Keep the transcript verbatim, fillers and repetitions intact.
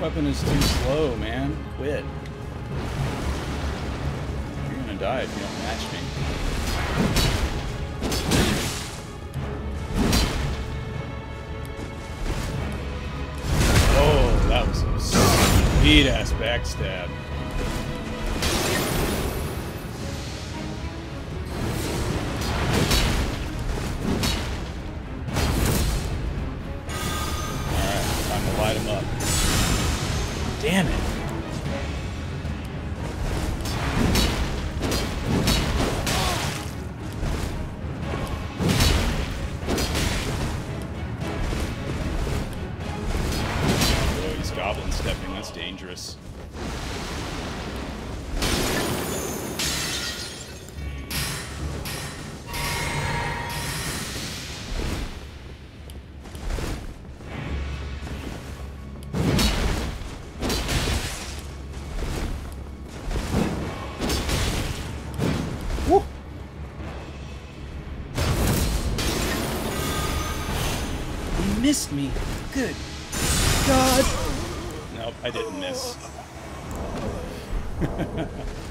weapon is too slow, man. Quit. You're gonna die if you don't match me. Oh, that was a sweet-ass backstab. Light him up. Damn it. Oh, he's goblin stepping. That's dangerous. Woo. You missed me. Good God. Nope, I didn't miss.